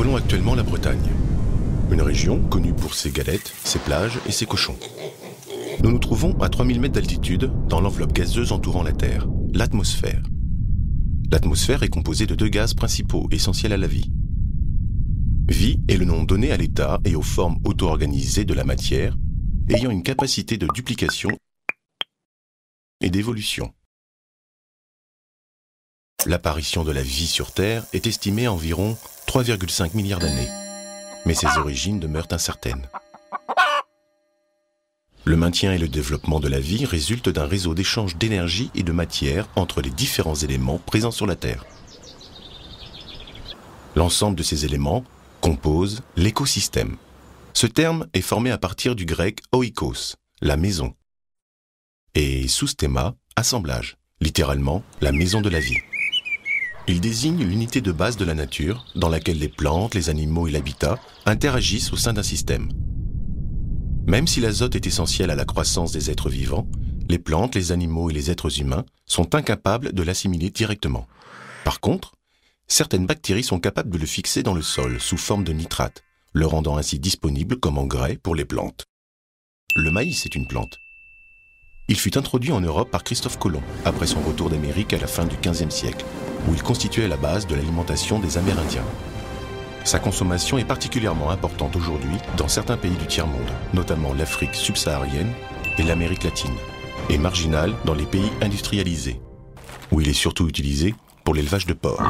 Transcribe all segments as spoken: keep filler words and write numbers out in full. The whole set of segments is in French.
frôlons actuellement la Bretagne, une région connue pour ses galettes, ses plages et ses cochons. Nous nous trouvons à trois mille mètres d'altitude dans l'enveloppe gazeuse entourant la Terre, l'atmosphère. L'atmosphère est composée de deux gaz principaux essentiels à la vie. Vie est le nom donné à l'état et aux formes auto-organisées de la matière ayant une capacité de duplication et d'évolution. L'apparition de la vie sur Terre est estimée à environ trois virgule cinq milliards d'années, mais ses origines demeurent incertaines. Le maintien et le développement de la vie résultent d'un réseau d'échange d'énergie et de matière entre les différents éléments présents sur la Terre. L'ensemble de ces éléments compose l'écosystème. Ce terme est formé à partir du grec oikos, la maison, et soustema, assemblage, littéralement la maison de la vie. Il désigne l'unité de base de la nature dans laquelle les plantes, les animaux et l'habitat interagissent au sein d'un système. Même si l'azote est essentiel à la croissance des êtres vivants, les plantes, les animaux et les êtres humains sont incapables de l'assimiler directement. Par contre, certaines bactéries sont capables de le fixer dans le sol sous forme de nitrate, le rendant ainsi disponible comme engrais pour les plantes. Le maïs est une plante. Il fut introduit en Europe par Christophe Colomb, après son retour d'Amérique à la fin du quinzième siècle, où il constituait la base de l'alimentation des Amérindiens. Sa consommation est particulièrement importante aujourd'hui dans certains pays du tiers-monde, notamment l'Afrique subsaharienne et l'Amérique latine, et marginale dans les pays industrialisés, où il est surtout utilisé pour l'élevage de porcs.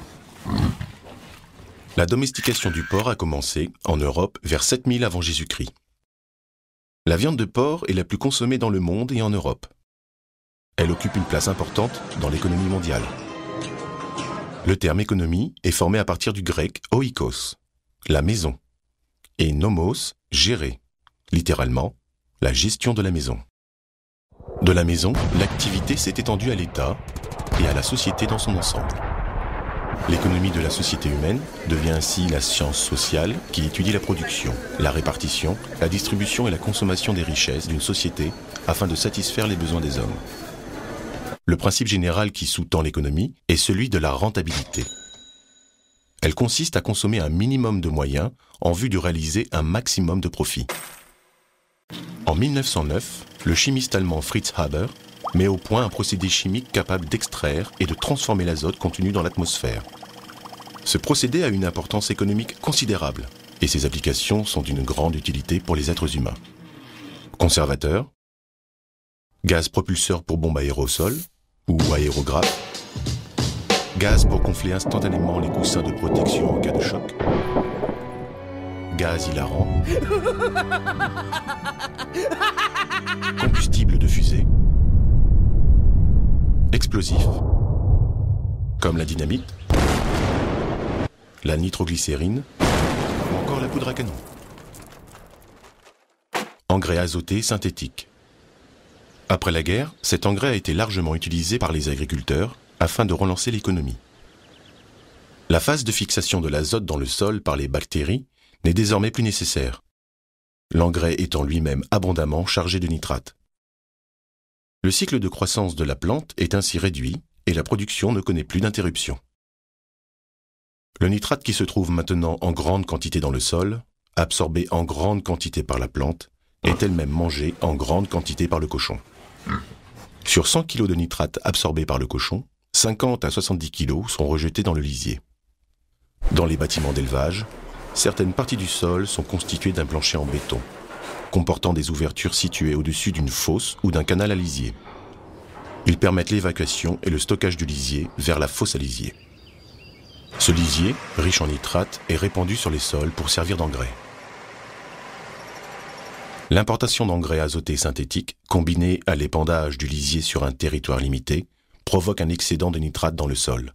La domestication du porc a commencé en Europe vers sept mille avant Jésus-Christ. La viande de porc est la plus consommée dans le monde et en Europe. Elle occupe une place importante dans l'économie mondiale. Le terme économie est formé à partir du grec oikos, la maison, et nomos, gérer, littéralement, la gestion de la maison. De la maison, l'activité s'est étendue à l'État et à la société dans son ensemble. L'économie de la société humaine devient ainsi la science sociale qui étudie la production, la répartition, la distribution et la consommation des richesses d'une société afin de satisfaire les besoins des hommes. Le principe général qui sous-tend l'économie est celui de la rentabilité. Elle consiste à consommer un minimum de moyens en vue de réaliser un maximum de profit. En mille neuf cent neuf, le chimiste allemand Fritz Haber met au point un procédé chimique capable d'extraire et de transformer l'azote contenu dans l'atmosphère. Ce procédé a une importance économique considérable et ses applications sont d'une grande utilité pour les êtres humains. Conservateur, gaz propulseur pour bombes aérosols ou aérographe, gaz pour gonfler instantanément les coussins de protection en cas de choc, gaz hilarant, combustible de fusée, explosif, comme la dynamite, la nitroglycérine ou encore la poudre à canon. Engrais azoté synthétique. Après la guerre, cet engrais a été largement utilisé par les agriculteurs afin de relancer l'économie. La phase de fixation de l'azote dans le sol par les bactéries n'est désormais plus nécessaire, l'engrais étant lui-même abondamment chargé de nitrate. Le cycle de croissance de la plante est ainsi réduit et la production ne connaît plus d'interruption. Le nitrate qui se trouve maintenant en grande quantité dans le sol, absorbé en grande quantité par la plante, est elle-même mangée en grande quantité par le cochon. Sur cent kilos de nitrate absorbés par le cochon, cinquante à soixante-dix kilos sont rejetés dans le lisier. Dans les bâtiments d'élevage, certaines parties du sol sont constituées d'un plancher en béton, comportant des ouvertures situées au-dessus d'une fosse ou d'un canal à lisier. Ils permettent l'évacuation et le stockage du lisier vers la fosse à lisier. Ce lisier, riche en nitrate, est répandu sur les sols pour servir d'engrais. L'importation d'engrais azotés synthétiques, combinée à l'épandage du lisier sur un territoire limité, provoque un excédent de nitrate dans le sol.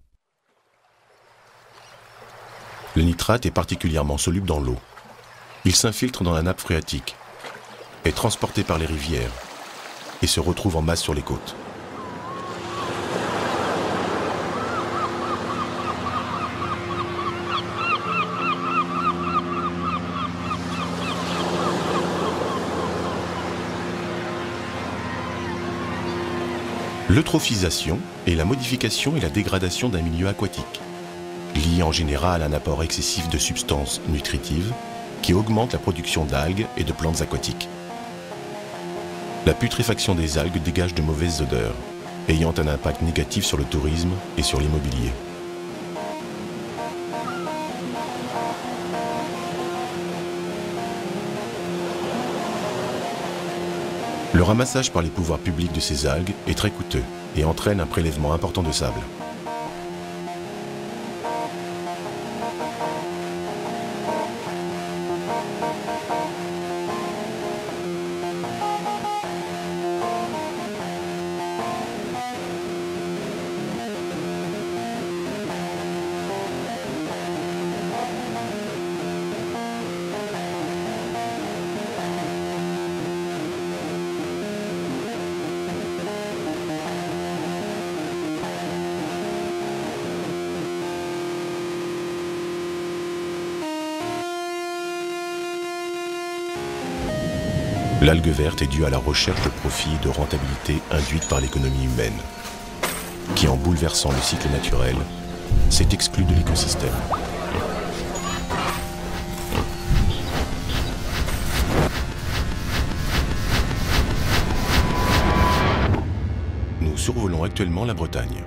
Le nitrate est particulièrement soluble dans l'eau. Il s'infiltre dans la nappe phréatique, est transporté par les rivières et se retrouve en masse sur les côtes. L'eutrophisation est la modification et la dégradation d'un milieu aquatique, liant y a en général un apport excessif de substances nutritives qui augmentent la production d'algues et de plantes aquatiques. La putréfaction des algues dégage de mauvaises odeurs, ayant un impact négatif sur le tourisme et sur l'immobilier. Le ramassage par les pouvoirs publics de ces algues est très coûteux et entraîne un prélèvement important de sable. L'algue verte est due à la recherche de profit et de rentabilité induite par l'économie humaine, qui, en bouleversant le cycle naturel, s'est exclue de l'écosystème. Nous survolons actuellement la Bretagne.